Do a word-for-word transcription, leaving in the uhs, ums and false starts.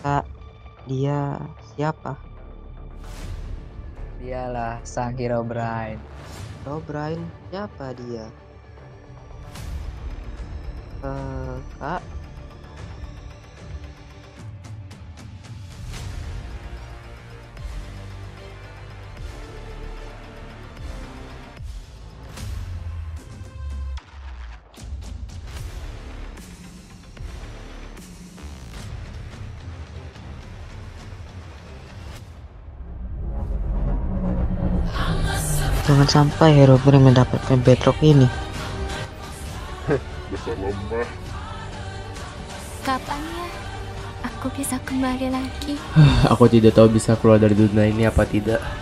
Kak, dia siapa? Dialah sang hero Brian. Oh, Brian, siapa dia? Eh, Kak, jangan sampai hero Brian mendapatkan bedrock ini. Besar lemah. Kapan ya aku bisa kembali lagi? Aku tidak tahu bisa keluar dari dunia ini apa tidak.